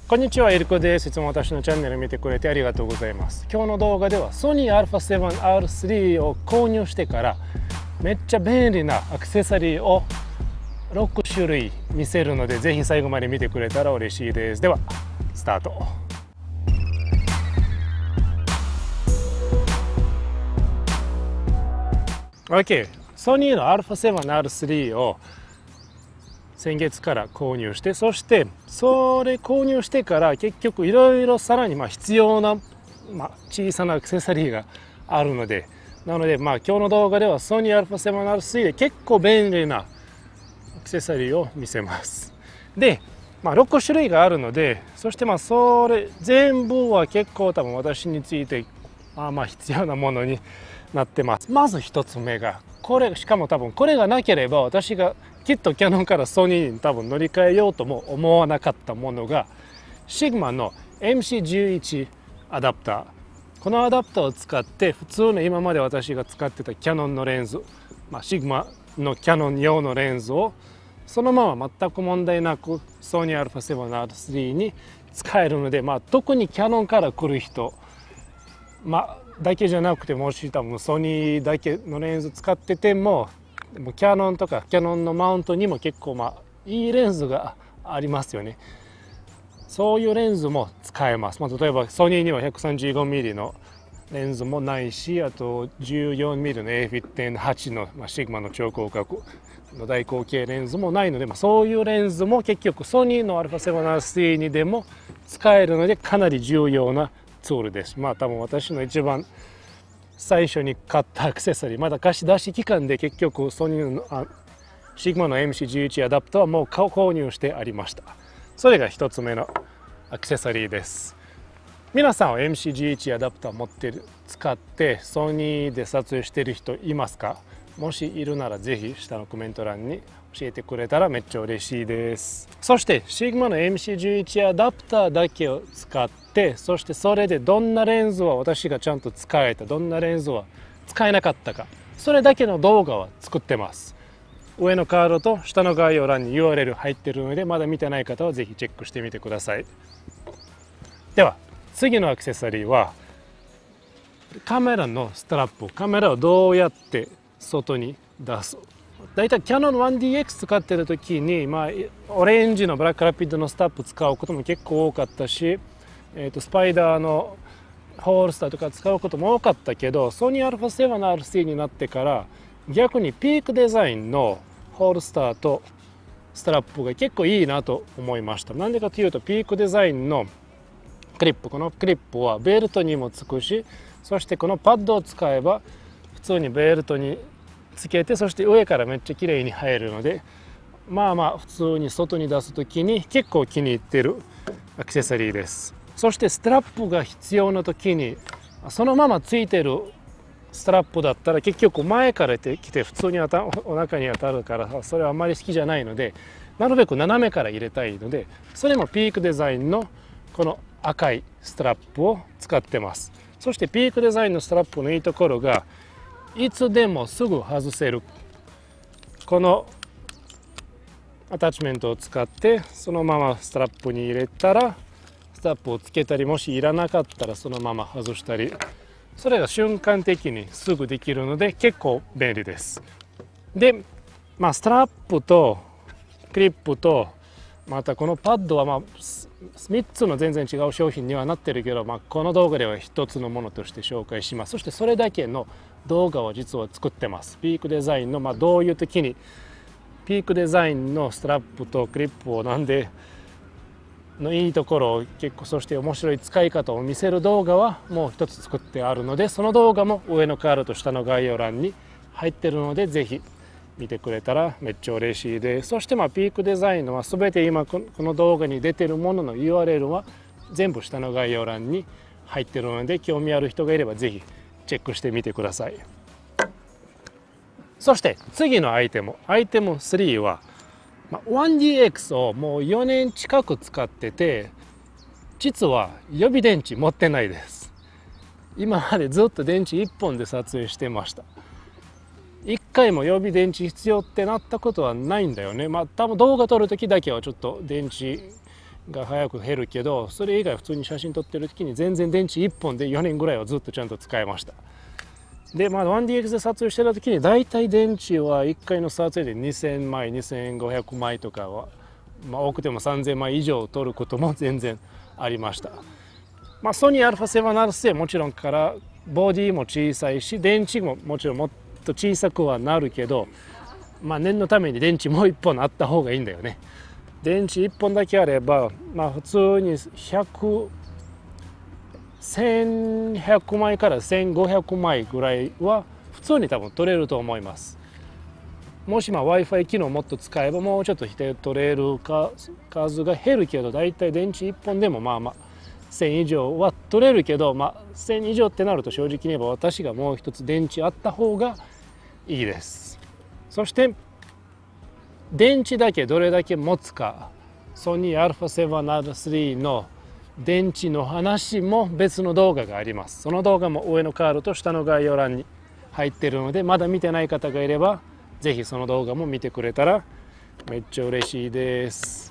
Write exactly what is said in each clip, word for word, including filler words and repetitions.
こんにちは、エリコです。いつも私のチャンネルを見てくれてありがとうございます。今日の動画ではソニー アルファセブンアールスリー を購入してからめっちゃ便利なアクセサリーをろくしゅるい見せるので、ぜひ最後まで見てくれたら嬉しいです。ではスタート。OK、ソニーの アルファセブンアールスリー を先月から購入して、そしてそれ購入してから結局いろいろさらにまあ必要な、まあ、小さなアクセサリーがあるので、なのでまあ今日の動画ではソニー アルファセブンアールスリー で結構便利なアクセサリーを見せます。で、まあ、ろくしゅるいがあるので、そしてまあそれ全部は結構多分私についてまあまあ必要なものになってます。まず一つ目がこれ、しかも多分これがなければ私がきっとキヤノンからソニーに多分乗り換えようとも思わなかったものがシグマの エムシーじゅういち アダプター。このアダプターを使って普通の今まで私が使ってたキヤノンのレンズ、まあ、シグマのキヤノン用のレンズをそのまま全く問題なくソニー アルファセブンアールスリー に使えるので、まあ、特にキヤノンから来る人、まあ、だけじゃなくてもし多分ソニーだけのレンズ使っててもキヤノンとかキヤノンのマウントにも結構まあいいレンズがありますよね。そういうレンズも使えます。まあ、例えばソニーには ひゃくさんじゅうごミリ のレンズもないし、あと じゅうよんミリ の エーエフいってんはち の、まあ、シグマの超広角の大口径レンズもないので、まあ、そういうレンズも結局ソニーの アルファセブンアールスリー にでも使えるのでかなり重要なツールです。まあ多分私の一番最初に買ったアクセサリー、まだ貸し出し期間で結局ソニーのあシグマの エムシーじゅういち アダプターはもう購入してありました。それが一つ目のアクセサリーです。皆さんは エムシーじゅういち アダプター持ってる、使ってソニーで撮影している人いますか？もしいるならぜひ下のコメント欄に教えてくれたらめっちゃ嬉しいです。そしてシグマの エムシーじゅういち アダプターだけを使って、そしてそれでどんなレンズは私がちゃんと使えた、どんなレンズは使えなかったか、それだけの動画は作ってます。上のカードと下の概要欄に ユーアールエル 入ってるので、まだ見てない方はぜひチェックしてみてください。では次のアクセサリーはカメラのストラップ。カメラをどうやって外に出す。だいたいキヤノン ワンディーエックス 使ってる時に、まあ、オレンジのブラックラピッドのスタップ使うことも結構多かったし、えー、とスパイダーのホールスターとか使うことも多かったけど、ソニー アルファセブンアールスリー になってから逆にピークデザインのホールスターとストラップが結構いいなと思いました。なんでかというとピークデザインのクリップ、このクリップはベルトにもつくし、そしてこのパッドを使えば普通にベルトにつけて、そして上からめっちゃ綺麗に入るので、まあまあ普通に外に出す時に結構気に入ってるアクセサリーです。そしてストラップが必要な時にそのままついてるストラップだったら結局前から来て普通に当たお腹に当たるから、それはあんまり好きじゃないので、なるべく斜めから入れたいので、それもピークデザインのこの赤いストラップを使ってます。そしてピークデザインのストラップのいいところがいつでもすぐ外せるこのアタッチメントを使ってそのままストラップに入れたらストラップをつけたり、もしいらなかったらそのまま外したり、それが瞬間的にすぐできるので結構便利です。で、まあ、ストラップとクリップとまたこのパッドはまあみっつの全然違う商品にはなってるけど、まあ、この動画ではひとつのものとして紹介します。そしてそれだけの動画を実は作ってます。ピークデザインの、まあ、どういう時にピークデザインのストラップとクリップをなんでのいいところを結構、そして面白い使い方を見せる動画はもう一つ作ってあるので、その動画も上のカードと下の概要欄に入ってるのでぜひ見てくれたらめっちゃ嬉しいです。そしてまあピークデザインのは全て今この動画に出てるものの ユーアールエル は全部下の概要欄に入ってるので、興味ある人がいればぜひチェックしてみてください。そして次のアイテム、アイテムスリーは ワンディーエックス をもうよねん近く使ってて、実は予備電池持ってないです。今までずっと電池いっぽんで撮影してました。いっかいも予備電池必要ってなったことはないんだよね。まあ多分動画撮る時だけはちょっと電池が早く減るけど、それ以外普通に写真撮ってる時に全然電池いっぽんでよねんぐらいはずっとちゃんと使えました。で、まあ、ワンディーエックス で撮影してた時にだいたい電池はいっかいの撮影でにせんまいにせんごひゃくまいとかは、まあ、多くてもさんぜんまい以上撮ることも全然ありました。まあ、ソニー アルファセブンアールスリー はもちろんからボディも小さいし、電池ももちろんもっと小さくはなるけど、まあ、念のために電池もういっぽんあった方がいいんだよね。電池いっぽんだけあれば、まあ、普通にひゃく、せんひゃくまいからせんごひゃくまいぐらいは普通に多分取れると思います。もしまあ Wi-Fi 機能をもっと使えばもうちょっと取れるか数が減るけど、だいたい電池いっぽんでもまあまあせん以上は取れるけど、まあ、せん以上ってなると正直に言えば私がもう一つ電池あった方がいいです。そして電池だけどれだけ持つか、ソニー アルファセブンアールスリー の電池の話も別の動画があります。その動画も上のカードと下の概要欄に入っているので、まだ見てない方がいればぜひその動画も見てくれたらめっちゃ嬉しいです。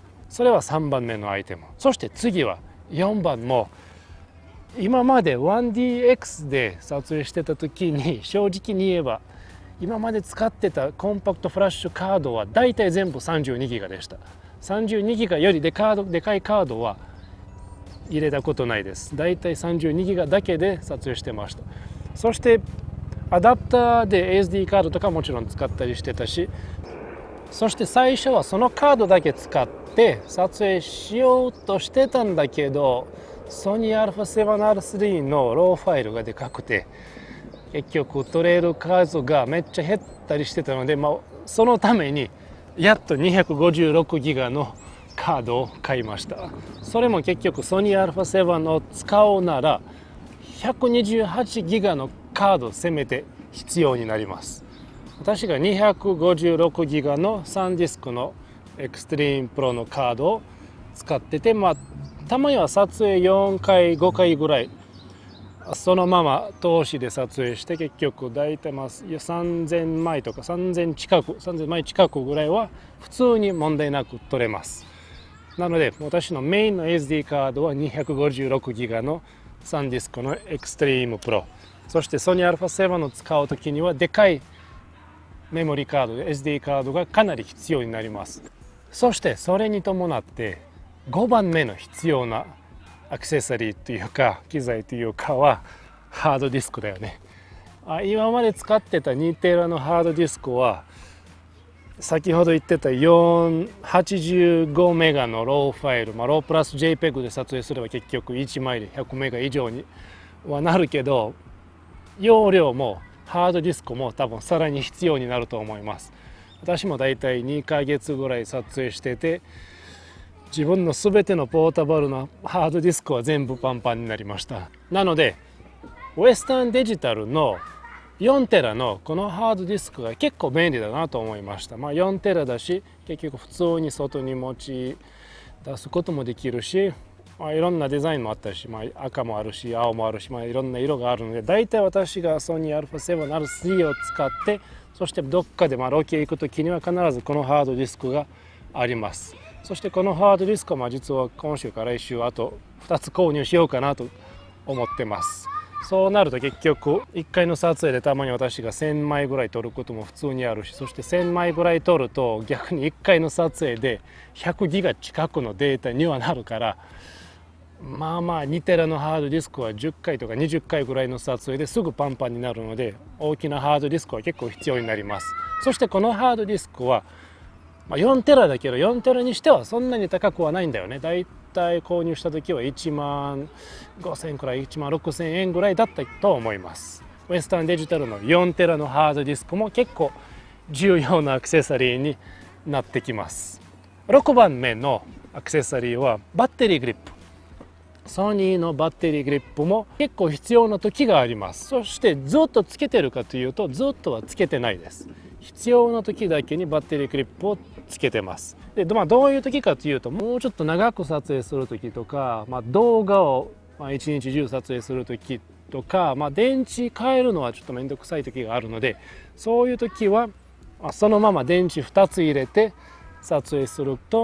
それはさんばんめのアイテム。そして次はよんばんも、今まで ワンディーエックス で撮影してた時に正直に言えば今まで使ってたコンパクトフラッシュカードはだいたい全部 さんじゅうにギガ でした。さんじゅうにギガ よりでカードでかいカードは入れたことないです。だいたい さんじゅうにギガ だけで撮影してました。そしてアダプターで エスディー カードとかもちろん使ったりしてたし、そして最初はそのカードだけ使って撮影しようとしてたんだけど、ソニー アルファセブンアールスリー のローファイルがでかくて結局取れる数がめっちゃ減ったりしてたので、まあ、そのためにやっと にひゃくごじゅうろくギガ のカードを買いました。それも結局ソニー アルファセブン を使うならひゃくにじゅうはちギガ のカードせめて必要になります。私がにひゃくごじゅうろくギガ のサンディスクのエクストリームプロのカードを使ってて、まあたまには撮影よんかいごかいぐらいそのまま通しで撮影して、結局大体まあさんぜんまいとかさんぜん近くさんぜんまい近くぐらいは普通に問題なく撮れます。なので私のメインの エスディー カードは にひゃくごじゅうろくギガ のサンディスクのエクストリームプロ、そしてソニー アルファセブン を使う時にはでかいメモリカード エスディー カードがかなり必要になります。そしてそれに伴ってごばんめの必要なアクセサリーというか機材というかはハードディスクだよね。今まで使ってたにテラのハードディスクは先ほど言ってたよんひゃくはちじゅうごメガのローファイル、まあ、ロープラス ジェイペグ で撮影すれば結局いちまいでひゃくメガ以上にはなるけど、容量もハードディスクも多分さらに必要になると思います。私もだいたいにかげつぐらい撮影してて、自分の全てのポータブルのハードディスクは全部パンパンになりました。なのでウエスタンデジタルのよんテラのこのハードディスクが結構便利だなと思いました。まあ、よんテラだし結局普通に外に持ち出すこともできるし、まあ、いろんなデザインもあったし、まあ、赤もあるし青もあるし、まあ、いろんな色があるので、だいたい私がソニー アルファセブンアールスリー を使って、そしてどっかでまあロケ行く時には必ずこのハードディスクがあります。そしてこのハードディスクはまあ実は今週から来週あとふたつ購入しようかなと思ってます。そうなると結局いっかいの撮影でたまに私がせんまいぐらい撮ることも普通にあるし、そしてせんまいぐらい撮ると逆にいっかいの撮影でひゃくギガ近くのデータにはなるから、まあまあにテラのハードディスクはじゅっかいとかにじゅっかいぐらいの撮影ですぐパンパンになるので、大きなハードディスクは結構必要になります。そしてこのハードディスクはよんテラだけどよんテラにしてはそんなに高くはないんだよね。だいたい購入した時はいちまんごせんくらいいちまんろくせんえんぐらいだったと思います。ウエスタンデジタルのよんテラのハードディスクも結構重要なアクセサリーになってきます。ろくばんめのアクセサリーはバッテリーグリップ。ソニーのバッテリーグリップも結構必要な時があります。そしてずっとつけてるかというとずっとはつけてないです。必要な時だけにバッテリーグリップをつけてます。で、まあ、どういう時かというと、もうちょっと長く撮影する時とか、まあ、動画を一日中撮影する時とか、まあ、電池変えるのはちょっと面倒くさい時があるので、そういう時はそのまま電池ふたつ入れて撮影すると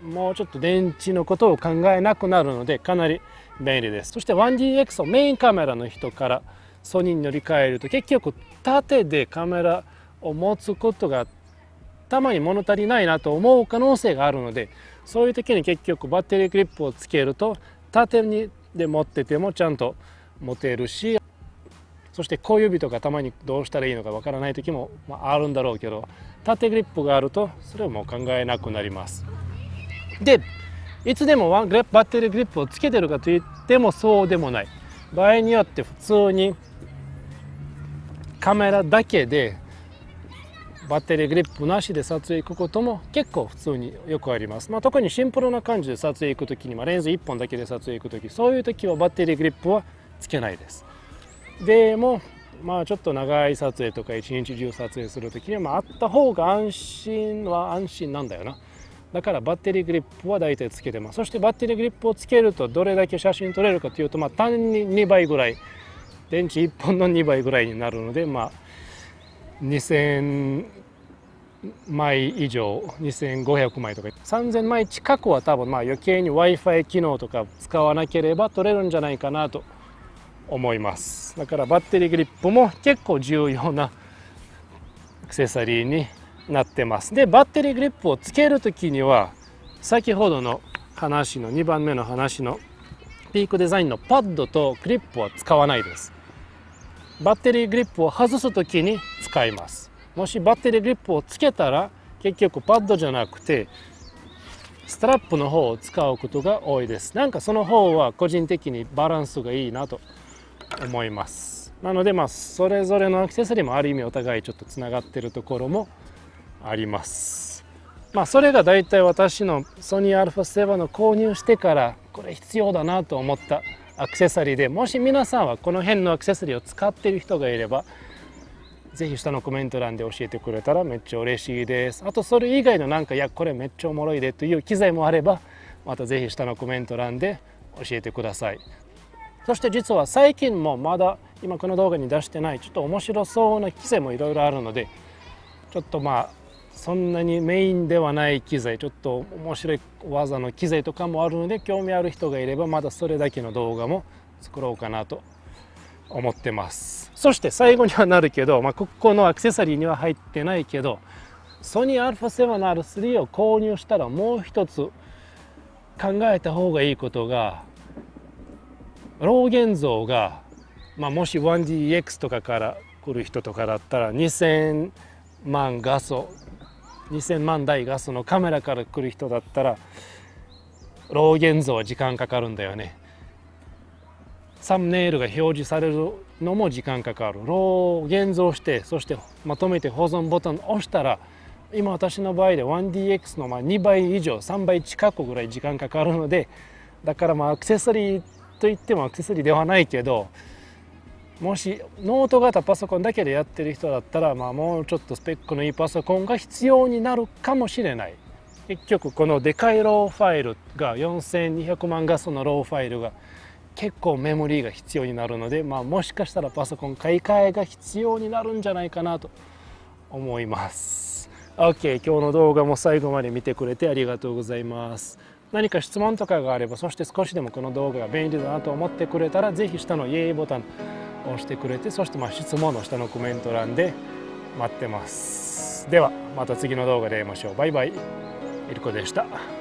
もうちょっと電池のことを考えなくなるのでかなり便利です。そして ワンディーエックス をメインカメラの人からソニーに乗り換えると結局縦でカメラを持つことがたまに物足りないなと思う可能性があるので、そういう時に結局バッテリークリップをつけると縦にで持っててもちゃんと持てるし、そして小指とかたまにどうしたらいいのかわからない時もあるんだろうけど、縦グリップがあるとそれをもう考えなくなります。でいつでもワンバッテリーグリップをつけてるかといってもそうでもない。場合によって普通にカメラだけでバッテリーグリップなしで撮影行くことも結構普通によくあります。まあ、特にシンプルな感じで撮影行く時に、まあ、レンズいっぽんだけで撮影行く時、そういう時はバッテリーグリップはつけないです。でもまあちょっと長い撮影とか一日中撮影する時には、まあ、あった方が安心は安心なんだよな。だからバッテリーグリップは大体つけてます。そしてバッテリーグリップをつけるとどれだけ写真撮れるかというと、まあ単ににばいぐらい、電池いっぽんのにばいぐらいになるので、まあにせんまい以上、にせんごひゃくまいとかさんぜんまい近くは多分まあ余計に Wi-Fi 機能とか使わなければ撮れるんじゃないかなと思います。だからバッテリーグリップも結構重要なアクセサリーになってます。でバッテリーグリップをつける時には先ほどの話のにばんめの話のピークデザインのパッドとクリップは使わないです。バッテリーグリップを外す時に使います。もしバッテリーグリップをつけたら結局パッドじゃなくてストラップの方を使うことが多いです。なんかその方は個人的にバランスがいいなと思います。なのでまあそれぞれのアクセサリーもある意味お互いちょっとつながっているところもあります。まあそれがだいたい私のソニー アルファセブン の購入してからこれ必要だなと思ったアクセサリーで、もし皆さんはこの辺のアクセサリーを使っている人がいればぜひ下のコメント欄で教えてくれたらめっちゃ嬉しいです。あとそれ以外のなんかいやこれめっちゃおもろいでという機材もあればまたぜひ下のコメント欄で教えてください。そして実は最近もまだ今この動画に出してないちょっと面白そうな機材もいろいろあるので、ちょっとまあそんなにメインではない機材、ちょっと面白い技の機材とかもあるので興味ある人がいればまだそれだけの動画も作ろうかなと思ってます。そして最後にはなるけど、まあ、ここのアクセサリーには入ってないけどソニー アルファセブン の アールスリー を購入したらもう一つ考えた方がいいことが、ロー現像が、まあ、もし ワンディーエックス とかから来る人とかだったらにせんまん画素にせんまん台画素のカメラから来る人だったらロー現像は時間かかるんだよね。サムネイルが表示されるのも時間かかる。ロー現像してそしてまとめて保存ボタンを押したら今私の場合で ワンディーエックス のまあにばい以上さんばい近くぐらい時間かかるので、だからまあアクセサリーといってもアクセサリーではないけど、もしノート型パソコンだけでやってる人だったらまあもうちょっとスペックのいいパソコンが必要になるかもしれない。結局このでかいローファイルがよんせんにひゃくまん画素のローファイルが結構メモリーが必要になるので、まあ、もしかしたらパソコン買い替えが必要になるんじゃないかなと思います。 OK、 今日の動画も最後まで見てくれてありがとうございます。何か質問とかがあれば、そして少しでもこの動画が便利だなと思ってくれたらぜひ下のイエーイボタンを押してくれて、そしてまあ質問の下のコメント欄で待ってます。ではまた次の動画で会いましょう。バイバイ。イルコでした。